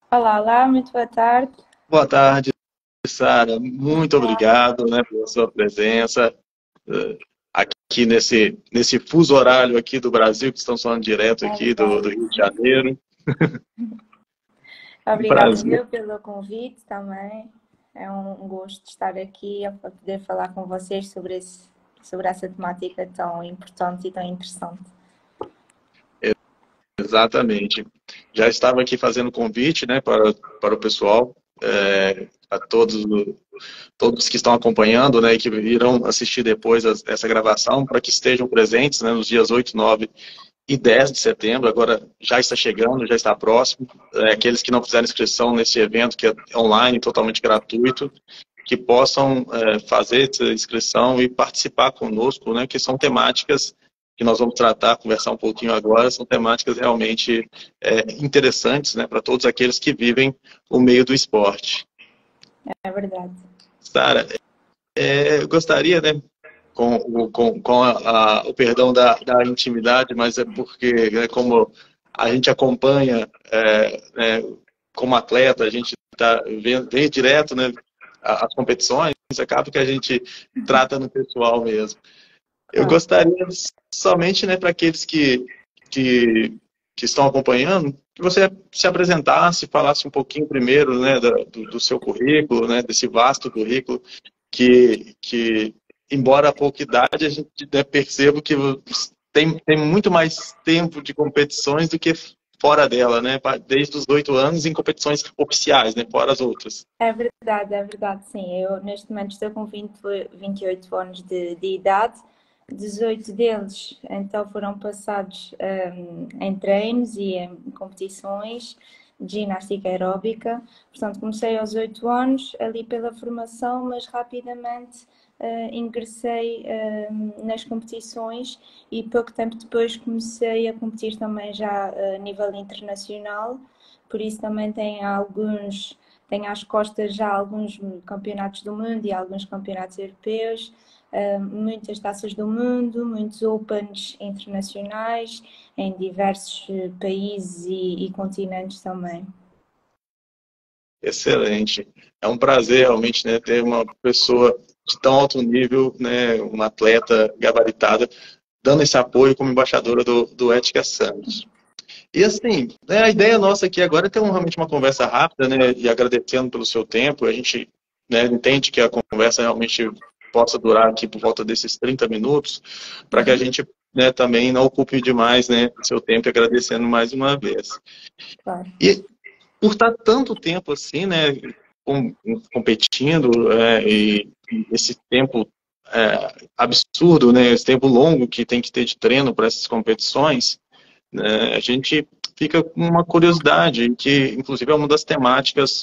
Olá, olá, muito boa tarde. Boa tarde, Sara. Muito obrigado, né, pela sua presença aqui nesse fuso horário aqui do Brasil, que estamos falando direto É aqui do verdade. Rio de Janeiro. Um Obrigada, prazer. eu, pelo convite também. É um gosto estar aqui a poder falar com vocês sobre essa temática tão importante e tão interessante. Exatamente. Já estava aqui fazendo convite, né, para o pessoal, a todos que estão acompanhando, né, e que irão assistir depois essa gravação, para que estejam presentes, né, nos dias 8, 9 e 10 de setembro. Agora já está chegando, já está próximo. Aqueles que não fizeram inscrição nesse evento, que é online, totalmente gratuito, que possam fazer essa inscrição e participar conosco, né, que são temáticas que nós vamos tratar, conversar um pouquinho agora, são temáticas realmente interessantes, né, para todos aqueles que vivem o meio do esporte. É verdade. Sara, eu gostaria, né, com o perdão da intimidade, mas é porque, né, como a gente acompanha como atleta, a gente vê direto, né, as competições, acaba que a gente trata no pessoal mesmo. Eu Claro. gostaria somente, né, para aqueles que, que estão acompanhando, que você se apresentasse, falasse um pouquinho primeiro, né, do seu currículo, né, desse vasto currículo que embora a pouca idade, a gente, né, perceba que tem muito mais tempo de competições do que fora dela, né? Desde os 8 anos em competições oficiais, né? Fora as outras. É verdade, sim. Eu neste momento estou com 28 anos de idade. 18 deles então foram passados em treinos e em competições de ginástica aeróbica. Portanto, comecei aos 8 anos ali pela formação, mas rapidamente ingressei nas competições e pouco tempo depois comecei a competir também já a nível internacional. Por isso também tenho às costas já alguns campeonatos do mundo e alguns campeonatos europeus, muitas taças do mundo, muitos Opens internacionais em diversos países e continentes também. Excelente. É um prazer realmente, né, ter uma pessoa de tão alto nível, né, uma atleta gabaritada, dando esse apoio como embaixadora do Ética Summit. E assim, né, a ideia nossa aqui agora é ter realmente uma conversa rápida, né, e agradecendo pelo seu tempo. A gente, né, entende que a conversa realmente possa durar aqui por volta desses 30 minutos, para que a Uhum, gente, né, também não ocupe demais, né, seu tempo, e agradecendo mais uma vez. claro. E por estar tanto tempo assim, né, com- competindo, e esse tempo absurdo, né, esse tempo longo que tem que ter de treino para essas competições, né, a gente fica com uma curiosidade, que inclusive é uma das temáticas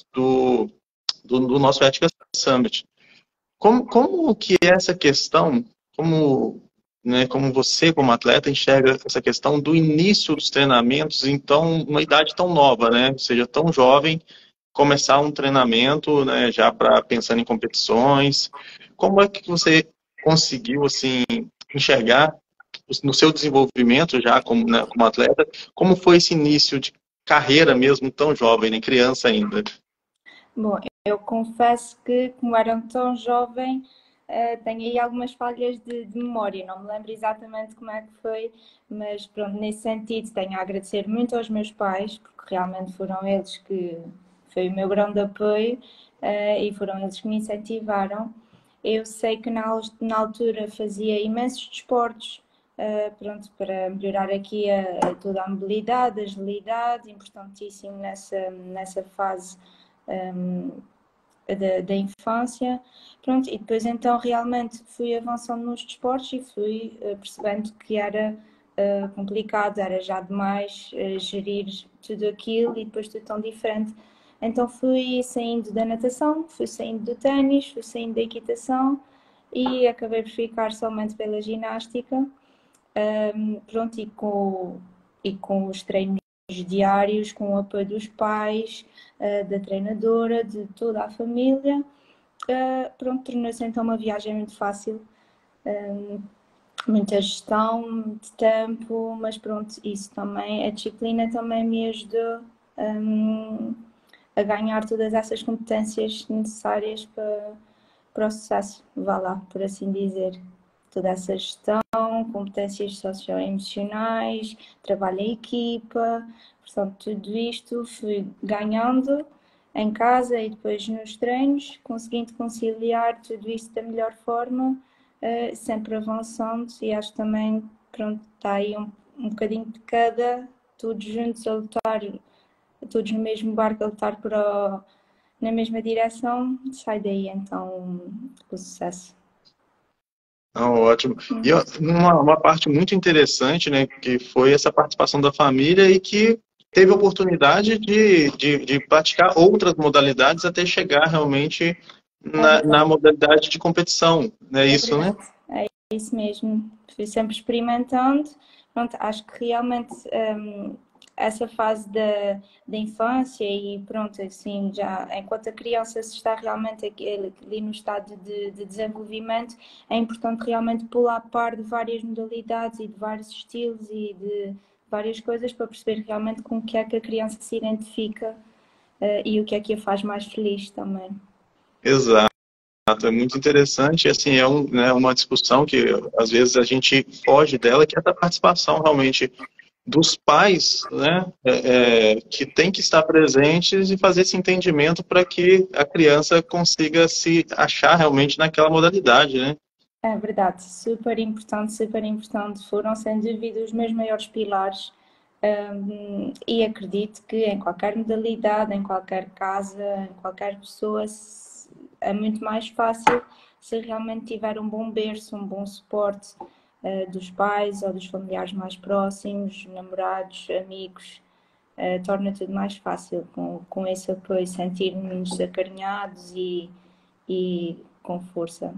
do nosso Ética Summit. Como que é essa questão, como, né, como você, como atleta, enxerga essa questão do início dos treinamentos, então, uma idade tão nova, né, ou seja, tão jovem, começar um treinamento, né, já para pensando em competições. Como é que você conseguiu, assim, enxergar no seu desenvolvimento já como, né, como atleta, como foi esse início de carreira mesmo tão jovem, nem criança ainda? Bom, eu confesso que, como era tão jovem, tenho aí algumas falhas de memória. Não me lembro exatamente como é que foi, mas pronto, nesse sentido, tenho a agradecer muito aos meus pais, porque realmente foram eles que foi o meu grande apoio, e foram eles que me incentivaram. Eu sei que na altura fazia imensos desportos, pronto, para melhorar aqui toda a mobilidade, a agilidade, importantíssimo nessa fase da infância. Pronto, e depois então realmente fui avançando nos desportos e fui percebendo que era complicado, era já demais gerir tudo aquilo e depois tudo tão diferente. Então fui saindo da natação, fui saindo do ténis, fui saindo da equitação e acabei por ficar somente pela ginástica. Pronto, e com os treinos diários, com o apoio dos pais, da treinadora, de toda a família. Pronto, tornou-se então uma viagem muito fácil, muita gestão de tempo, mas pronto, isso também, a disciplina também me ajudou, um, a ganhar todas essas competências necessárias para o sucesso, vá lá, por assim dizer. Toda essa gestão, competências socioemocionais, trabalho em equipa, portanto, tudo isto fui ganhando em casa e depois nos treinos, conseguindo conciliar tudo isso da melhor forma, sempre avançando, e acho que também, pronto, está aí um bocadinho de cada, todos juntos a lutar, todos no mesmo barco a lutar na mesma direção, sai daí então o sucesso. Não, ótimo. E ó, uma parte muito interessante, né, que foi essa participação da família e que teve oportunidade de praticar outras modalidades até chegar realmente na modalidade de competição, não é isso, né? É isso mesmo. Fui sempre experimentando. Pronto, acho que realmente essa fase da infância e pronto, assim, já enquanto a criança se está realmente ali no estado de desenvolvimento, é importante realmente pular a par de várias modalidades e de vários estilos e de várias coisas para perceber realmente com o que é que a criança se identifica e o que é que a faz mais feliz também. Exato. É muito interessante, assim, né, uma discussão que às vezes a gente foge dela, que é a participação realmente dos pais, né, que tem que estar presentes e fazer esse entendimento para que a criança consiga se achar realmente naquela modalidade, né? É verdade, super importante, super importante. Foram, sem dúvida, os meus maiores pilares. E acredito que em qualquer modalidade, em qualquer casa, em qualquer pessoa, é muito mais fácil se realmente tiver um bom berço, um bom suporte dos pais ou dos familiares mais próximos, namorados, amigos. Torna tudo mais fácil com esse apoio, sentir-nos acarinhados e com força.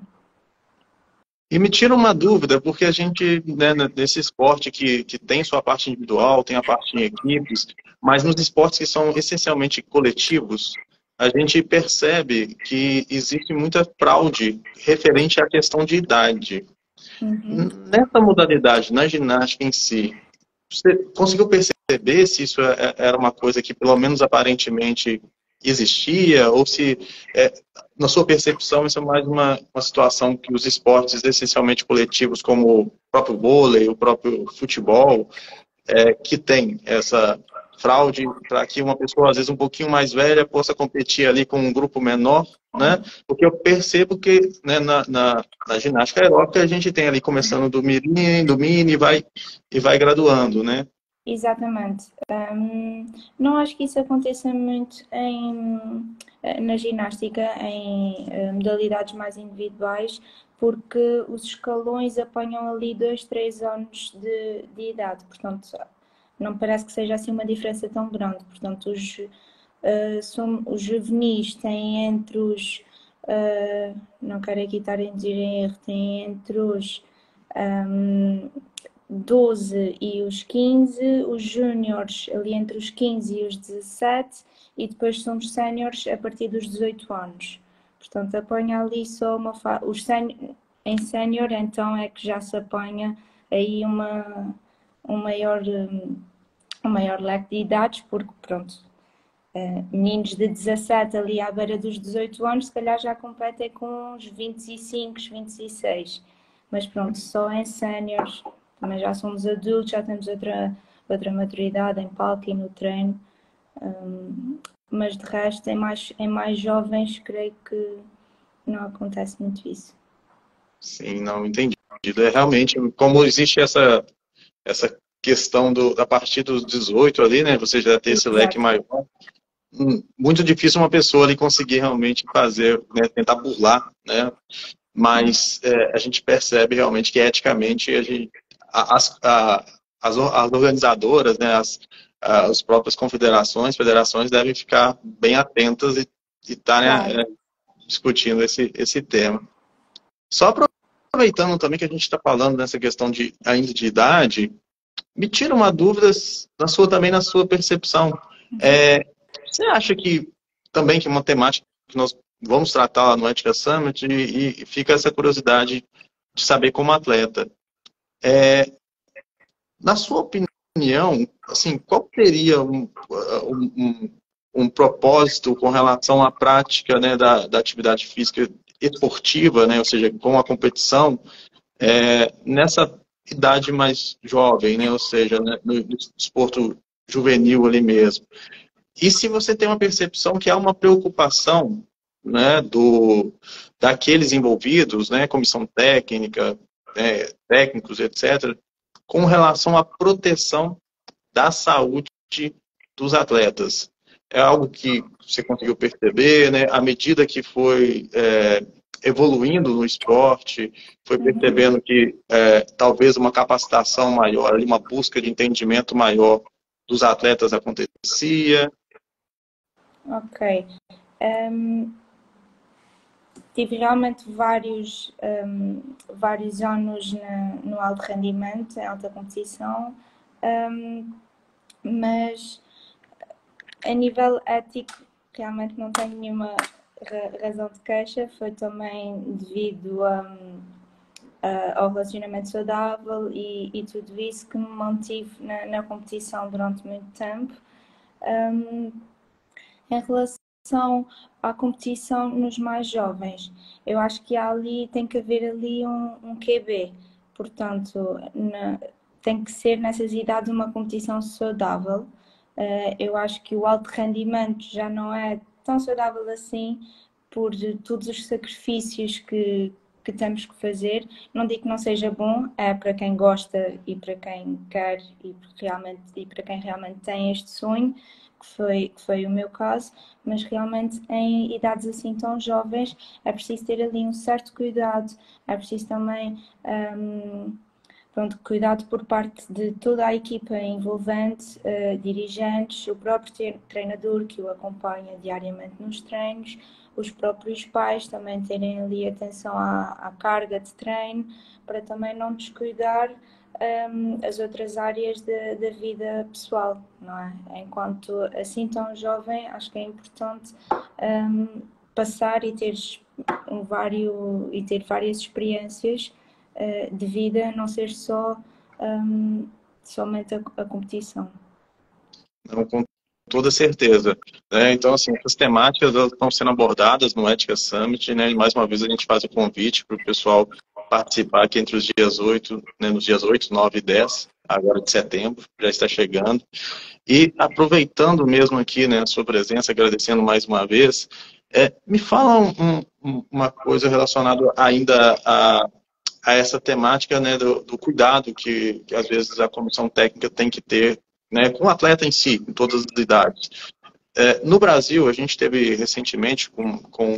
E me tira uma dúvida, porque a gente, né, nesse esporte que tem sua parte individual, tem a parte em equipes, mas nos esportes que são essencialmente coletivos, a gente percebe que existe muita fraude referente à questão de idade. Uhum. Nessa modalidade, na ginástica em si, você conseguiu perceber se isso era uma coisa que, pelo menos aparentemente, existia? Ou se, na sua percepção, isso é mais uma situação que os esportes essencialmente coletivos, como o próprio vôlei, o próprio futebol, que tem essa fraude para que uma pessoa, às vezes, um pouquinho mais velha possa competir ali com um grupo menor, né? Porque eu percebo que, né, na ginástica aeróbica a gente tem ali começando do mirim, do mini e vai graduando, né? Exatamente. Não acho que isso aconteça muito na ginástica, em modalidades mais individuais, porque os escalões apanham ali 2, 3 anos de idade, portanto, não parece que seja assim uma diferença tão grande. Portanto, os juvenis têm entre os, não quero aqui estar a dizer em erro, têm entre os 12 e os 15, os júniores ali entre os 15 e os 17 e depois somos séniores a partir dos 18 anos. Portanto, apanha ali só em sénior, então é que já se apanha aí um maior, um maior leque de idades, porque pronto, meninos de 17 ali à beira dos 18 anos, se calhar já competem com uns 25, 26. Mas pronto, só em séniores, também já somos adultos, já temos outra maturidade em palco e no treino. Mas de resto, em mais jovens, creio que não acontece muito isso. Sim, não entendi. É realmente, como existe essa questão a partir dos 18 ali, né? Você já ter esse leque Exato. maior. Muito difícil uma pessoa ali conseguir realmente fazer, né, tentar burlar, né? Mas a gente percebe realmente que eticamente as organizadoras, né, as próprias confederações, federações devem ficar bem atentas e estarem Claro. discutindo esse tema. Só aproveitando também que a gente está falando nessa questão ainda de idade, me tira uma dúvida também na sua percepção. Você acha que também que uma temática que nós vamos tratar lá no Ética Summit e fica essa curiosidade de saber como atleta. Na sua opinião, assim, qual seria um propósito com relação à prática, né, da atividade física esportiva, né, ou seja, com a competição, nessa idade mais jovem, né, ou seja, né, no esporto juvenil ali mesmo. E se você tem uma percepção que há uma preocupação, né, daqueles envolvidos, né, comissão técnica, técnicos, etc., com relação à proteção da saúde dos atletas. É algo que você conseguiu perceber, né, à medida que foi evoluindo no esporte, foi percebendo que talvez uma capacitação maior, uma busca de entendimento maior dos atletas acontecia. Ok. Tive realmente vários anos no alto rendimento, em alta competição, mas a nível ético realmente não tenho nenhuma razão de queixa, foi também devido ao relacionamento saudável e tudo isso que me mantive na competição durante muito tempo. Em relação à competição nos mais jovens, eu acho que tem que haver ali um QB, portanto, tem que ser nessas idades uma competição saudável. Eu acho que o alto rendimento já não é tão saudável assim por todos os sacrifícios que temos que fazer. Não digo que não seja bom, é para quem gosta e para quem quer e para quem realmente tem este sonho, que foi o meu caso, mas realmente em idades assim tão jovens é preciso ter ali um certo cuidado, é preciso também cuidado por parte de toda a equipa envolvente, dirigentes, o próprio treinador que o acompanha diariamente nos treinos, os próprios pais também terem ali atenção à carga de treino, para também não descuidar as outras áreas da vida pessoal, não é? Enquanto assim tão jovem, acho que é importante passar e ter várias experiências de vida, não ser somente a competição. Não, com toda certeza. Então, assim, essas temáticas elas estão sendo abordadas no Ética Summit, né? E mais uma vez a gente faz o convite para o pessoal participar aqui entre os dias 8, né, nos dias 8, 9 e 10, agora de setembro, já está chegando. E aproveitando mesmo aqui, né, a sua presença, agradecendo mais uma vez, me fala uma coisa relacionada ainda a essa temática, né, do cuidado que às vezes a comissão técnica tem que ter, né, com o atleta em si, em todas as idades. No Brasil, a gente teve recentemente com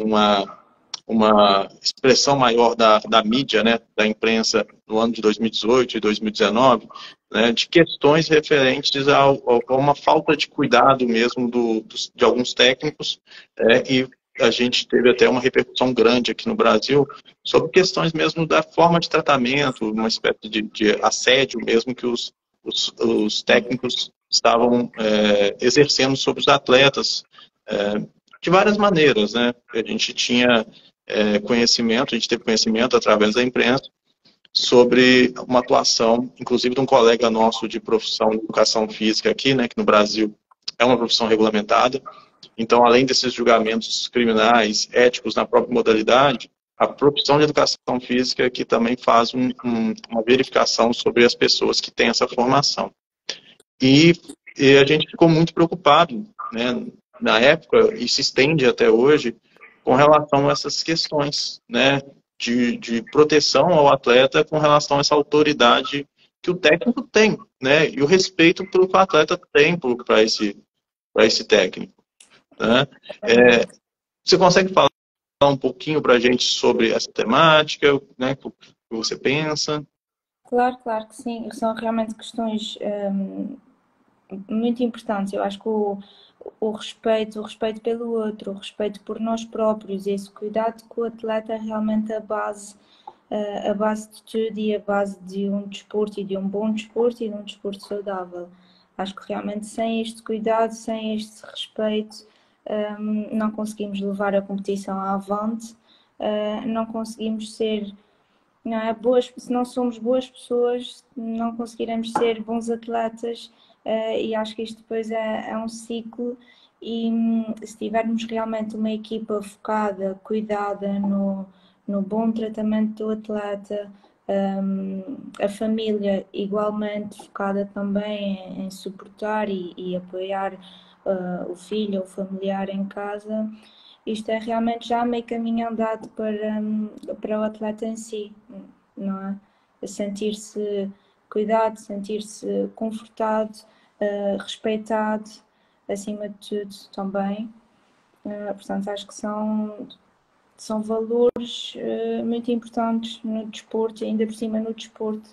uma expressão maior da mídia, né, da imprensa, no ano de 2018 e 2019, né, de questões referentes a uma falta de cuidado mesmo de alguns técnicos, e a gente teve até uma repercussão grande aqui no Brasil sobre questões mesmo da forma de tratamento, uma espécie de assédio mesmo que os técnicos estavam exercendo sobre os atletas, de várias maneiras, né? A gente tinha conhecimento, a gente teve conhecimento através da imprensa sobre uma atuação, inclusive de um colega nosso de profissão de educação física aqui, né, que no Brasil é uma profissão regulamentada. Então, além desses julgamentos criminais, éticos na própria modalidade, a profissão de educação física aqui também faz uma verificação sobre as pessoas que têm essa formação. E a gente ficou muito preocupado, né, na época, e se estende até hoje, com relação a essas questões, né, de proteção ao atleta com relação a essa autoridade que o técnico tem, né, e o respeito pelo que o atleta tem para esse técnico. Né? Você consegue falar um pouquinho para a gente sobre essa temática, né, o que você pensa? Claro que sim. São realmente questões muito importantes. Eu acho que o respeito pelo outro, o respeito por nós próprios, esse cuidado com o atleta é realmente a base de tudo e a base de um desporto e de um bom desporto e de um desporto saudável. Acho que realmente sem este cuidado, sem este respeito, não conseguimos levar a competição avante, não conseguimos ser, não é, se não somos boas pessoas, não conseguiremos ser bons atletas, e acho que isto depois é um ciclo e se tivermos realmente uma equipa focada, cuidada no bom tratamento do atleta, a família igualmente focada também em suportar e apoiar o filho ou o familiar em casa, isto é realmente já meio caminho andado para o atleta em si, não é? Sentir-se cuidado, sentir-se confortado, respeitado, acima de tudo também. Portanto, acho que são valores muito importantes no desporto, ainda por cima no desporto,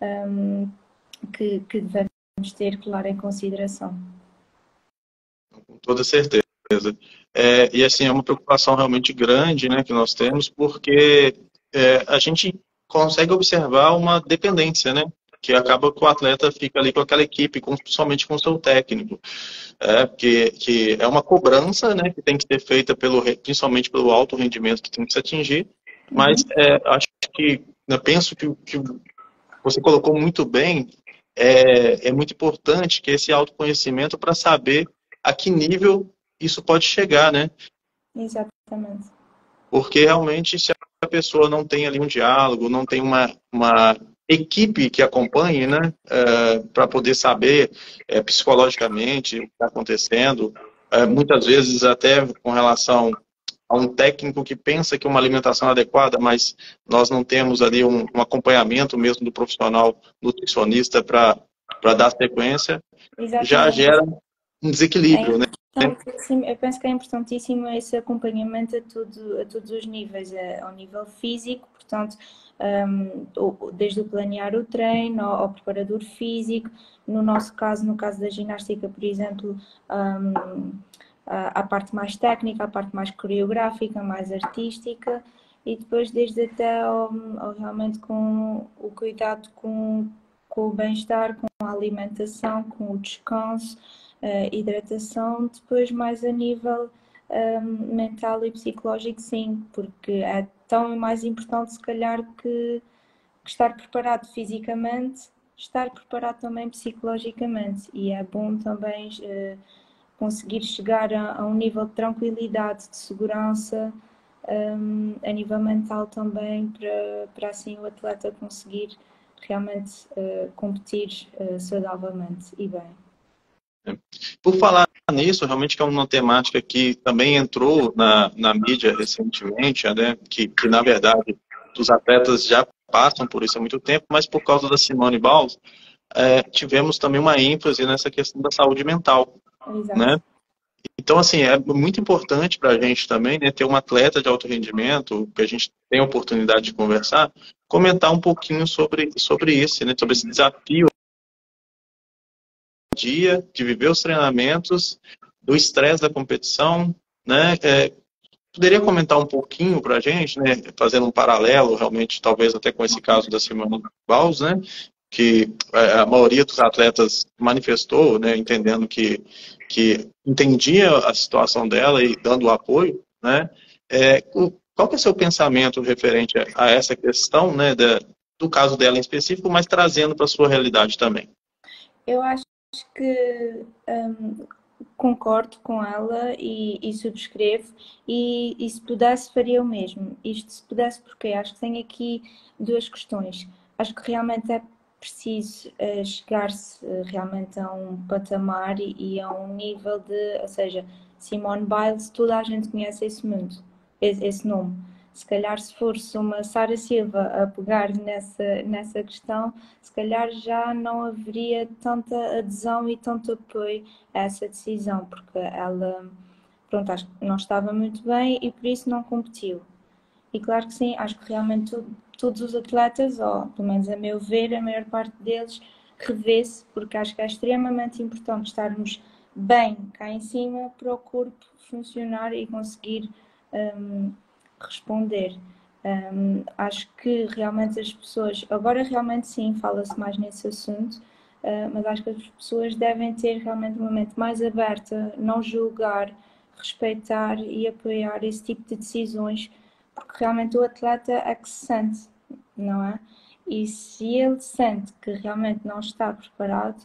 que devemos ter, claro, em consideração. Com toda certeza. E assim, é uma preocupação realmente grande, né, que nós temos, porque a gente consegue observar uma dependência, né, que acaba que o atleta fica ali com aquela equipe, somente com o seu técnico. Que é uma cobrança, né, que tem que ser feita principalmente pelo alto rendimento que tem que se atingir, mas acho que, eu penso que você colocou muito bem, é muito importante que esse autoconhecimento para saber a que nível isso pode chegar, né? Exatamente. Porque realmente, se a pessoa não tem ali um diálogo, não tem uma equipe que acompanhe, né, para poder saber psicologicamente o que está acontecendo, muitas vezes até com relação a um técnico que pensa que uma alimentação é adequada, mas nós não temos ali um acompanhamento mesmo do profissional nutricionista para dar sequência, já Exatamente. gera um É desequilíbrio, né? importantíssimo, eu penso que é importantíssimo esse acompanhamento a todos os níveis, ao nível físico, portanto, desde o planear o treino ao preparador físico, no nosso caso, no caso da ginástica, por exemplo, a parte mais técnica, a parte mais coreográfica, mais artística, e depois desde até realmente com o cuidado com o bem-estar, com a alimentação, com o descanso, hidratação, depois mais a nível mental e psicológico, sim, porque é tão mais importante se calhar que estar preparado fisicamente, estar preparado também psicologicamente, e é bom também conseguir chegar a um nível de tranquilidade, de segurança, a nível mental também, para assim o atleta conseguir realmente competir saudavelmente e bem. Por falar nisso, realmente que é uma temática que também entrou na mídia recentemente, né, que na verdade os atletas já passam por isso há muito tempo, mas por causa da Simone Biles, tivemos também uma ênfase nessa questão da saúde mental, né? Exato. Então, assim, é muito importante para a gente também, né, ter uma atleta de alto rendimento, que a gente tem a oportunidade de conversar, comentar um pouquinho sobre isso, né, sobre esse desafio dia de viver os treinamentos, do estresse da competição, né? Poderia comentar um pouquinho para a gente, né, fazendo um paralelo, realmente, talvez até com esse caso da Simone Biles, né, que a maioria dos atletas manifestou, né, entendendo que entendia a situação dela e dando o apoio, né? Qual que é o seu pensamento referente a essa questão, né, do caso dela em específico, mas trazendo para a sua realidade também? Eu acho que concordo com ela e subscrevo, e se pudesse faria o mesmo. Isto se pudesse porque acho que tem aqui duas questões. Acho que realmente é preciso chegar-se realmente a um patamar e a um nível de, ou seja, Simone Biles, toda a gente conhece esse nome. Se calhar se fosse uma Sara Silva a pegar nessa questão, se calhar já não haveria tanta adesão e tanto apoio a essa decisão, porque ela, pronto, acho que não estava muito bem e por isso não competiu. E claro que sim, acho que realmente todos os atletas, ou pelo menos a meu ver, a maior parte deles revê-se, porque acho que é extremamente importante estarmos bem cá em cima para o corpo funcionar e conseguir responder. Acho que realmente as pessoas, agora realmente sim, fala-se mais nesse assunto, mas acho que as pessoas devem ter realmente uma mente mais aberta, não julgar, respeitar e apoiar esse tipo de decisões, porque realmente o atleta é que se sente, não é? E se ele sente que realmente não está preparado,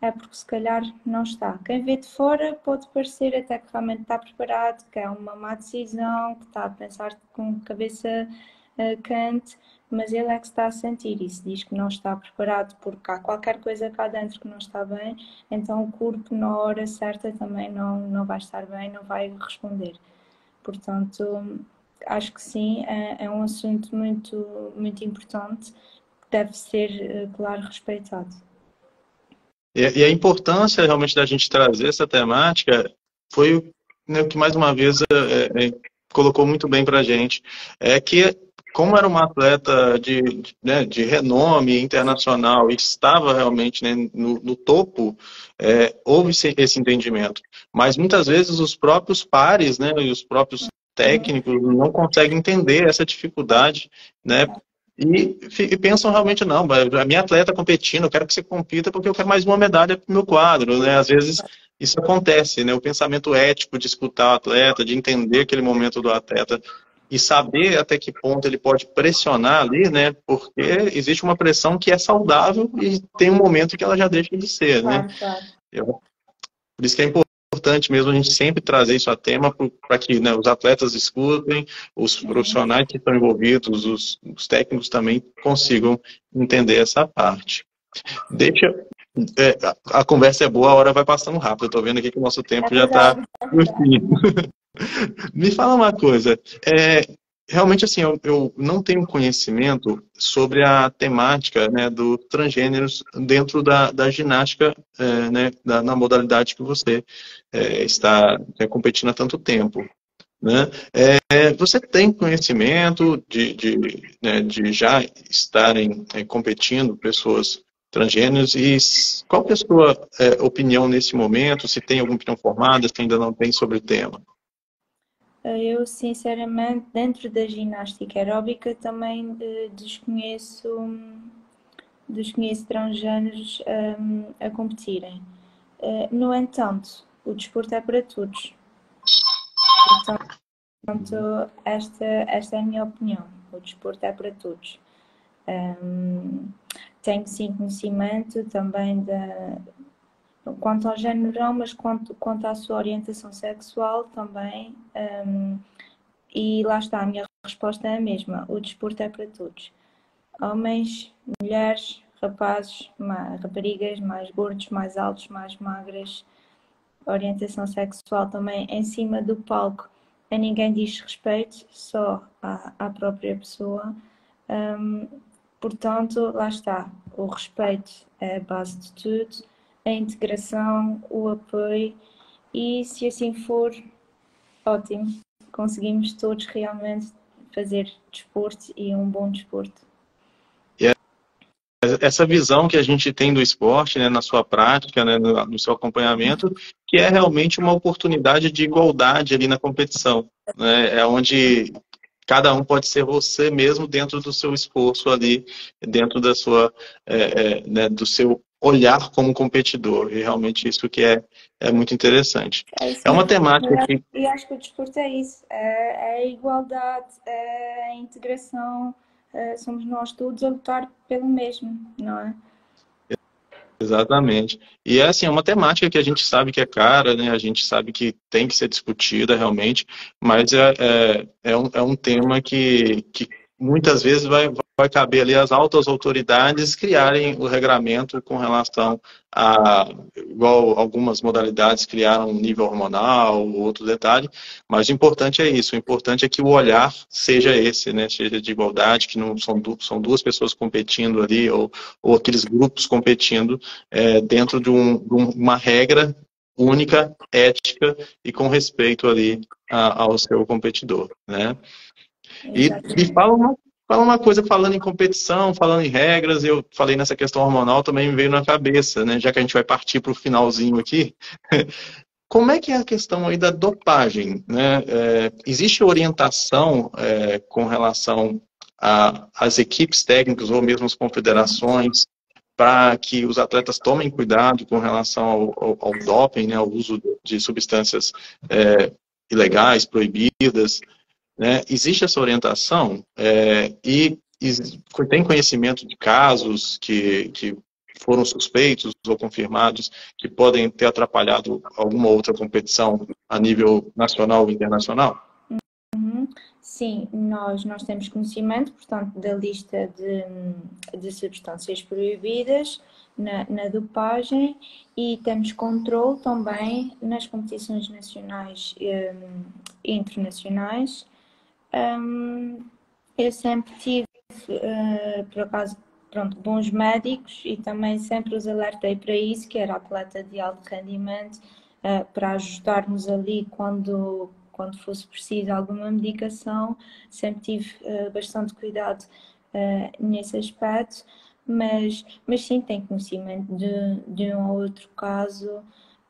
é porque se calhar não está. Quem vê de fora pode parecer até que realmente está preparado, que é uma má decisão, que está a pensar com cabeça quente, mas ele é que está a sentir isso, diz que não está preparado porque há qualquer coisa cá dentro que não está bem, então o corpo na hora certa também não vai estar bem, não vai responder. Portanto, acho que sim, é um assunto muito importante que deve ser, claro, respeitado. E a importância realmente da gente trazer essa temática foi, né, o que mais uma vez colocou muito bem para a gente. É que, como era uma atleta né, de renome internacional e estava realmente, né, no topo, houve esse entendimento. Mas muitas vezes os próprios pares, né, e os próprios técnicos não conseguem entender essa dificuldade, né? E pensam realmente, não, a minha atleta competindo, eu quero que você compita porque eu quero mais uma medalha para o meu quadro, né? Às vezes isso acontece, né? O pensamento ético de escutar o atleta, de entender aquele momento do atleta e saber até que ponto ele pode pressionar ali, né? Porque existe uma pressão que é saudável e tem um momento que ela já deixa de ser, né? Claro, claro. Por isso que é importante mesmo a gente sempre trazer isso a tema para que, né, os atletas escutem, os profissionais que estão envolvidos, os técnicos também consigam entender essa parte. Deixa, a conversa é boa, a hora vai passando rápido. Eu estou vendo aqui que o nosso tempo já está no fim. Me fala uma coisa, realmente assim, eu não tenho conhecimento sobre a temática, né, do transgêneros dentro da ginástica, né, na modalidade que você está, né, competindo há tanto tempo, né? Você tem conhecimento né, de já estarem competindo pessoas transgêneros e qual que é a sua opinião nesse momento? Se tem alguma opinião formada, se ainda não tem sobre o tema? Eu, sinceramente, dentro da ginástica aeróbica também desconheço transgêneros a competirem. No entanto, o desporto é para todos. Portanto, esta é a minha opinião. O desporto é para todos. Tenho sim conhecimento também quanto ao género não, mas quanto à sua orientação sexual também. E lá está, a minha resposta é a mesma. O desporto é para todos. Homens, mulheres, rapazes, raparigas, mais gordos, mais altos, mais magras. Orientação sexual também em cima do palco. A ninguém diz respeito, só à própria pessoa. Portanto, lá está. O respeito é a base de tudo. A integração, o apoio. E se assim for, ótimo. Conseguimos todos realmente fazer desporto e um bom desporto. Essa visão que a gente tem do esporte, né, na sua prática, né, no seu acompanhamento, que é realmente uma oportunidade de igualdade ali na competição, né, é onde cada um pode ser você mesmo dentro do seu esforço ali, dentro da sua, né, do seu olhar como competidor, e realmente isso que é muito interessante. É isso É uma mesmo. temática que... E acho que o desporto é isso, é a igualdade, é a integração, somos nós todos a lutar pelo mesmo, não é? Exatamente. E é assim, é uma temática que a gente sabe que é cara, né? A gente sabe que tem que ser discutida realmente, mas é um tema que muitas vezes vai caber ali às altas autoridades criarem o regramento com relação a, igual algumas modalidades criaram um nível hormonal, outro detalhe, mas o importante é isso, o importante é que o olhar seja esse, né? Seja de igualdade, que não são duas pessoas competindo ali, ou aqueles grupos competindo dentro de uma regra única, ética e com respeito ali ao seu competidor, né? E fala uma coisa, falando em competição, falando em regras, eu falei nessa questão hormonal, também me veio na cabeça, né? Já que a gente vai partir para o finalzinho aqui, como é que é a questão aí da dopagem, né? Existe orientação com relação às equipes técnicas ou mesmo as confederações para que os atletas tomem cuidado com relação ao doping, né, ao uso de substâncias ilegais, proibidas, né? Existe essa orientação e tem conhecimento de casos que foram suspeitos ou confirmados que podem ter atrapalhado alguma outra competição a nível nacional ou internacional? Sim, nós temos conhecimento, portanto, da lista de substâncias proibidas na dopagem e temos controle também nas competições nacionais e internacionais. Eu sempre tive, por acaso, pronto, bons médicos e também sempre os alertei para isso, que era atleta de alto rendimento, para ajustarmos ali quando fosse preciso alguma medicação. Sempre tive bastante cuidado nesse aspecto, mas sim, tenho conhecimento de um ou outro caso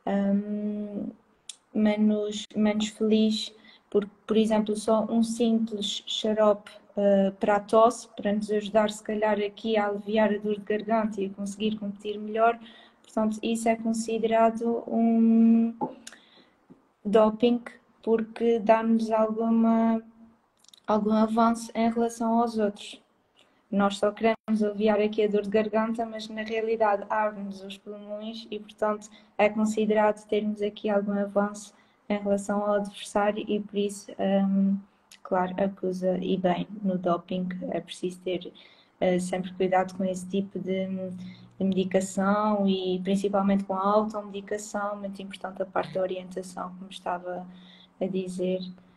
menos feliz, porque, por exemplo, só um simples xarope para a tosse, para nos ajudar, se calhar, aqui a aliviar a dor de garganta e a conseguir competir melhor. Portanto, isso é considerado um doping, porque dá-nos algum avanço em relação aos outros. Nós só queremos aliviar aqui a dor de garganta, mas na realidade abre-nos os pulmões e, portanto, é considerado termos aqui algum avanço em relação ao adversário e por isso, claro, acusa e bem no doping. É preciso ter sempre cuidado com esse tipo de medicação e principalmente com a automedicação. Muito importante a parte da orientação, como estava a dizer.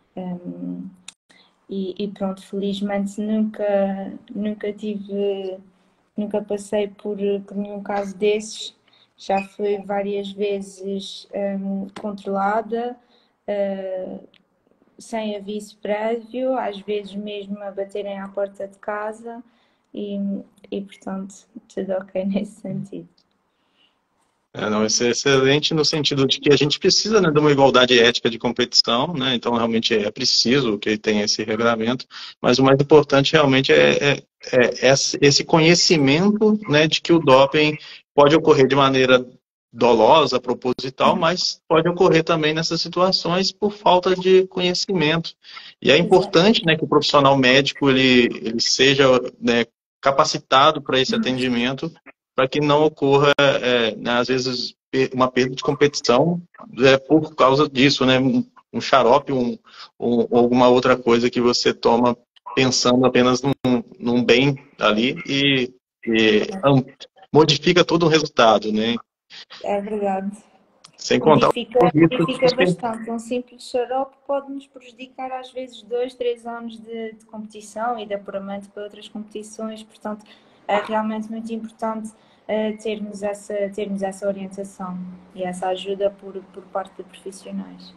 E pronto, felizmente nunca passei por nenhum caso desses. Já fui várias vezes controlada, sem aviso prévio, às vezes mesmo a baterem à porta de casa e portanto, tudo ok nesse sentido. Não, isso é excelente no sentido de que a gente precisa, né, de uma igualdade ética de competição, né? Então realmente é preciso que tenha esse regramento, mas o mais importante realmente é esse conhecimento, né, de que o doping pode ocorrer de maneira dolosa, proposital, mas pode ocorrer também nessas situações por falta de conhecimento. E é importante, né, que o profissional médico ele seja, né, capacitado para esse atendimento, para que não ocorra, né, às vezes, uma perda de competição por causa disso, né? Um xarope, ou alguma outra coisa que você toma pensando apenas num bem ali e modifica todo o resultado, né? É verdade. Sem contar Modifica, o risco modifica bastante. Um simples xarope pode nos prejudicar às vezes 2, 3 anos de competição e de apuramento para outras competições. Portanto, é realmente muito importante termos essa orientação e essa ajuda por parte de profissionais.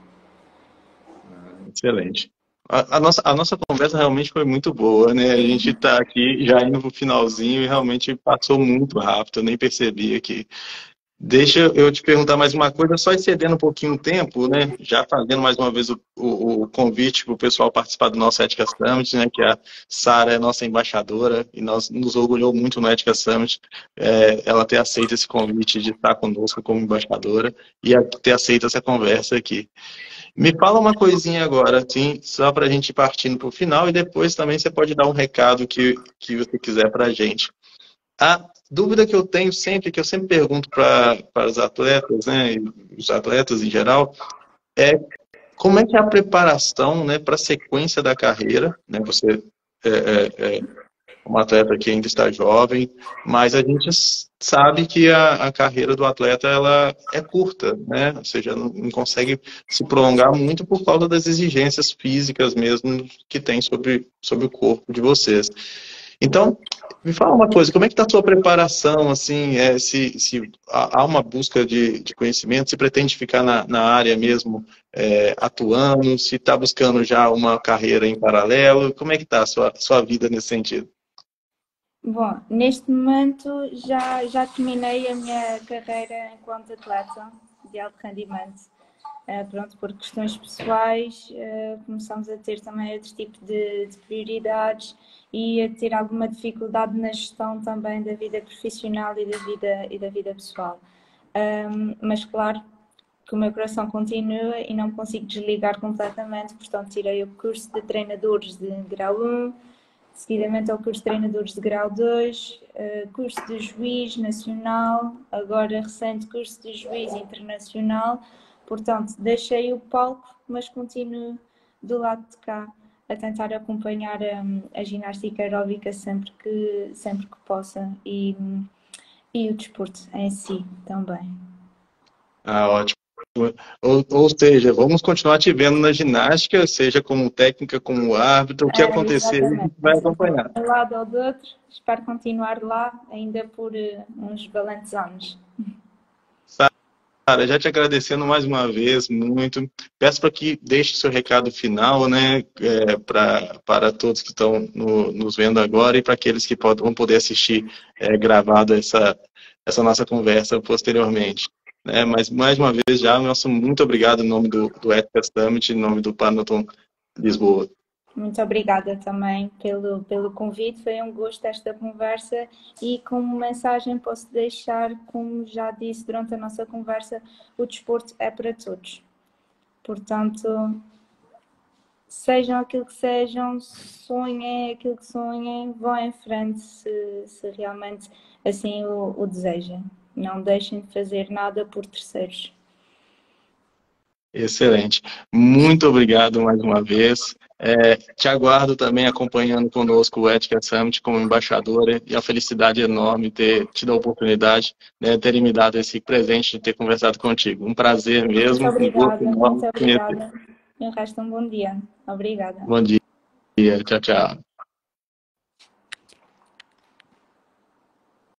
excelente. A nossa conversa realmente foi muito boa, né? A gente está aqui já indo para o finalzinho e realmente passou muito rápido, eu nem percebi aqui. Deixa eu te perguntar mais uma coisa, só excedendo um pouquinho o tempo, né? Já fazendo mais uma vez o convite para o pessoal participar do nosso Ética Summit, né? Que a Sara é nossa embaixadora e nos orgulhou muito no Ética Summit, ela ter aceito esse convite de estar conosco como embaixadora e ter aceito essa conversa aqui. Me fala uma coisinha agora, assim, só para a gente ir partindo para o final e depois também você pode dar um recado que você quiser para a gente. A dúvida que eu tenho sempre, que eu sempre pergunto para os atletas, né, e os atletas em geral, é como é que é a preparação, né, para a sequência da carreira, né? Você é um atleta que ainda está jovem, mas a gente sabe que a carreira do atleta ela é curta, né? Ou seja, não consegue se prolongar muito por causa das exigências físicas mesmo que tem sobre o corpo de vocês. Então, me fala uma coisa, como é que está a sua preparação, assim, se há uma busca de conhecimento, se pretende ficar na área mesmo atuando, se está buscando já uma carreira em paralelo, como é que está a sua vida nesse sentido? Bom, neste momento já terminei a minha carreira enquanto atleta de alto rendimento. Pronto, por questões pessoais, começamos a ter também outro tipo de prioridades e a ter alguma dificuldade na gestão também da vida profissional e da vida pessoal. Mas claro que o meu coração continua e não me consigo desligar completamente, portanto tirei o curso de treinadores de grau 1, seguidamente ao curso de treinadores de grau 2, curso de juiz nacional, agora recente curso de juiz internacional. Portanto, deixei o palco, mas continuo do lado de cá a tentar acompanhar a ginástica aeróbica sempre que possa e o desporto em si também. Ah, ótimo. Ou seja, vamos continuar te vendo na ginástica, seja como técnica, como árbitro, o que acontecer, a gente vai acompanhar. De um lado ou do outro, espero continuar lá ainda por uns valentes anos. Sara, já te agradecendo mais uma vez, muito. Peço para que deixe seu recado final, né, para todos que estão nos vendo agora e para aqueles que vão poder assistir gravado essa nossa conversa posteriormente. Né? Mas, mais uma vez, já, nosso muito obrigado em nome do Ética Summit, em nome do Panaton Lisboa. Muito obrigada também pelo convite, foi um gosto esta conversa e como mensagem posso deixar, como já disse durante a nossa conversa, o desporto é para todos. Portanto, sejam aquilo que sejam, sonhem aquilo que sonhem, vão em frente se realmente assim o desejam. Não deixem de fazer nada por terceiros. Excelente. Muito obrigado mais uma vez. Te aguardo também acompanhando conosco o Ética Summit como embaixadora e a felicidade enorme ter tido a oportunidade, né, terem me dado esse presente de ter conversado contigo. Um prazer mesmo. Muito obrigada, muito obrigada. E o resto um bom dia. Obrigada. Bom dia. Tchau, tchau.